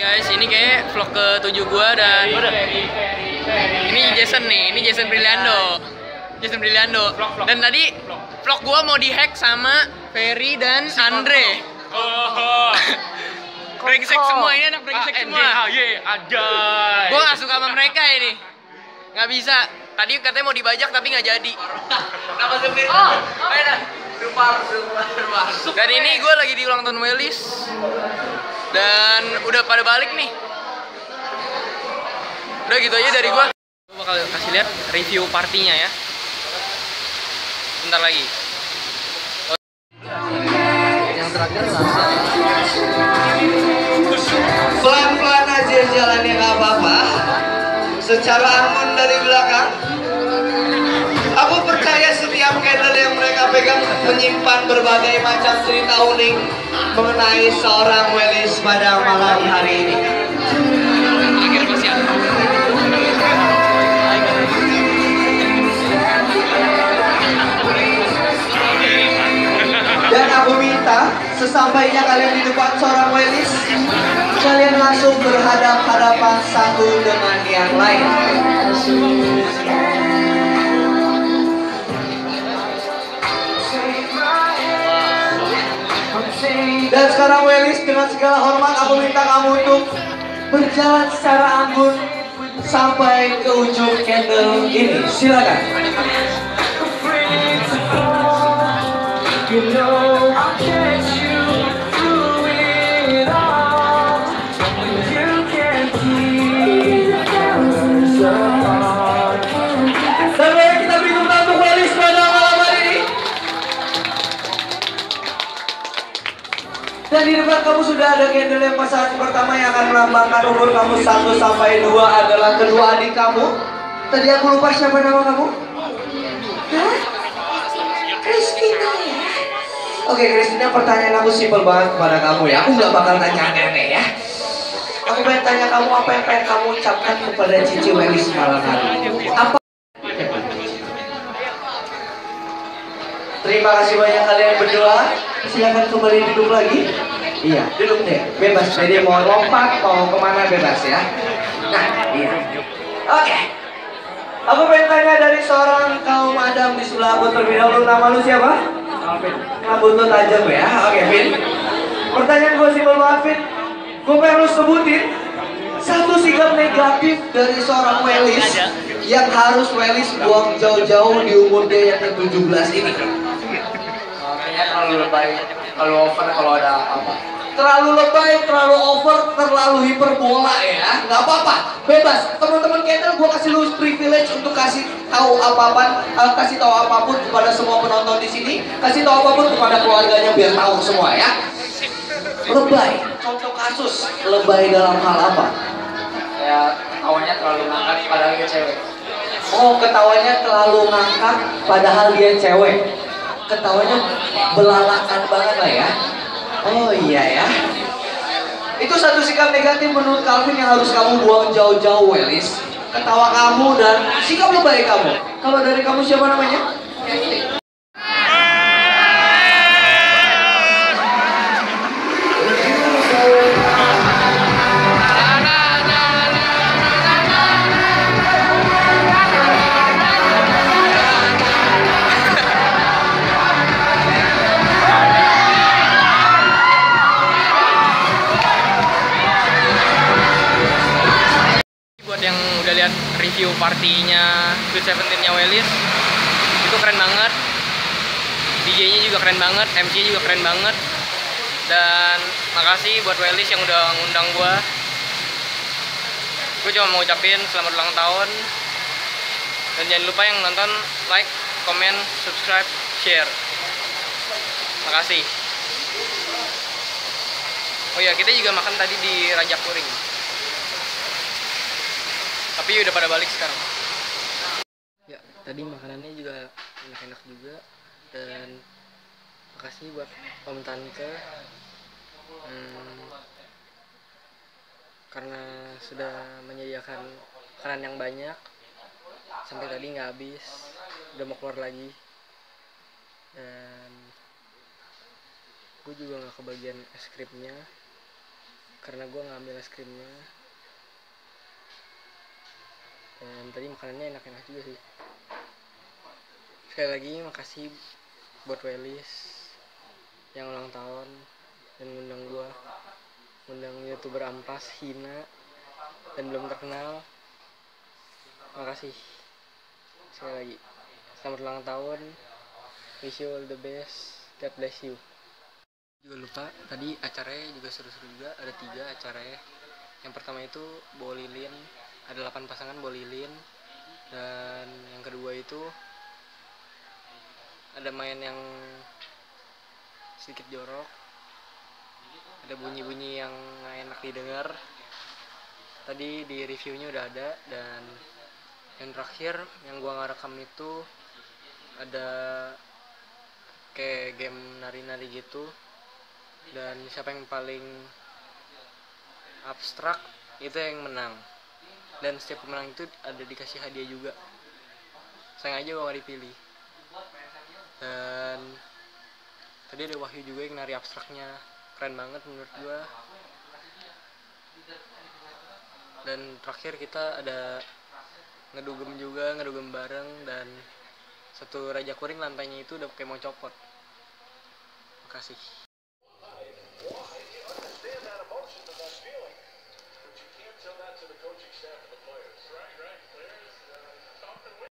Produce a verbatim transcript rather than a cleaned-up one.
Guys, ini kayak vlog ke tujuh gua dan ini Jason nih, ini Jason Briliando. Jason Briliando. Dan tadi vlog gua mau dihack sama Ferry dan Andre. Oh. Brengsek semua, ini anak brengsek semua. Ada. Gua gak suka sama mereka ini. Gak bisa. Tadi katanya mau dibajak tapi nggak jadi. Kenapa sendiri? Oh, dan ini gue lagi di ulang tahun Welis. Dan udah pada balik nih. Udah gitu aja dari gue. Gue bakal kasih lihat review partinya ya. Bentar lagi. Yang terakhir pelan-pelan aja jalannya, nggak apa-apa. Secara aman dari belakang. Aku percaya setiap candle yang mereka pegang menyimpan berbagai macam cerita unik mengenai seorang Welis pada malam hari ini. Dan aku minta sesampainya kalian di depan seorang Welis, kalian langsung berhadap-hadapan satu dengan yang lain. Dan sekarang Welis, dengan segala hormat aku minta kamu untuk berjalan secara anggun sampai ke ujung candle ini. Silakan. Dan mari kita beri tepuk tangan untuk Welis pada malam hari ini. Dan di depan kamu sudah ada candle yang pasangan pertama yang akan melambangkan umur kamu satu sampai dua adalah kedua adik kamu. Tadi aku lupa siapa nama kamu? Hah? Christina ya? Oke Christina, pertanyaan aku simpel banget kepada kamu ya. Aku nggak bakal tanya aneh-aneh ya. Aku pengen tanya kamu apa yang pengen kamu ucapkan kepada Cici Welis malam hari ini. Apa? Terima kasih banyak kalian berdua. Silakan kembali duduk lagi. Iya, duduk deh. Bebas. Jadi mau lompat, mau kemana bebas ya. Nah, iya. Oke. Aku pengen tanya dari seorang kaum Adam di sebelah aku terlebih dahulu. Nama lu siapa? Rambut lu tajam ya. Oke, Vin. Pertanyaan gue simpel banget, Vin. Gue pengen lu sebutin satu sikap negatif dari seorang Welis yang harus Welis buang jauh-jauh di umur dia yang ke tujuh belas ini. Kayaknya terlalu lebay, terlalu over kalau ada apa. Terlalu lebay, terlalu over, terlalu hiperbola ya. Nggak apa-apa, bebas. Teman-teman Kendall, gue kasih lu privilege untuk kasih tahu apa-apa, uh, kasih tahu apapun kepada semua penonton di sini, kasih tahu apapun kepada keluarganya biar tahu semua ya. Lebay, contoh kasus lebay dalam hal apa? Ya, awalnya terlalu ngangkat padahal dia cewek. Oh, ketawanya terlalu ngangkat padahal dia cewek. Ketawanya belalakan banget lah ya. Oh iya ya. Itu satu sikap negatif menurut Calvin yang harus kamu buang jauh-jauh, Welis. Ketawa kamu dan sikap lebay kamu. Kalau dari kamu siapa namanya? yang udah lihat review partinya Sweet Seventeen-nya Welis, itu keren banget. D J-nya juga keren banget, M C juga keren banget. Dan makasih buat Welis yang udah ngundang gua. Gue cuma mau ucapin selamat ulang tahun. Dan jangan lupa yang nonton like, comment, subscribe, share. Makasih. Oh ya, kita juga makan tadi di Raja Kuring. Tapi udah pada balik sekarang. Ya, tadi makanannya juga enak-enak juga. Dan makasih buat Om Tante hmm, karena sudah menyediakan makanan yang banyak. Sampai tadi nggak habis, udah mau keluar lagi. Dan gue juga nggak kebagian es krimnya karena gue ngambil es krimnya. Dan tadi makanannya enak-enak juga sih. Sekali lagi makasih buat Welis yang ulang tahun dan ngundang gue, ngundang youtuber ampas hina dan belum terkenal. Makasih sekali lagi, selamat ulang tahun, wish you all the best, God bless you. Juga lupa, tadi acaranya juga seru-seru juga, ada tiga acaranya. Yang pertama itu bawa lilin, ada delapan pasangan bawa lilin. Dan yang kedua itu ada main yang sedikit jorok, ada bunyi-bunyi yang nggak enak didengar. Tadi di reviewnya udah ada. Dan yang terakhir yang gua nggak rekam itu ada kayak game nari-nari gitu, dan siapa yang paling abstrak itu yang menang. Dan setiap pemenang itu ada dikasih hadiah juga. Sayang aja gua gak dipilih. Dan tadi ada Wahyu juga yang nari abstraknya, keren banget menurut gua. Dan terakhir kita ada ngedugem juga, ngedugem bareng. Dan satu raja kuring lantainya itu udah kayak mau copot. Makasih.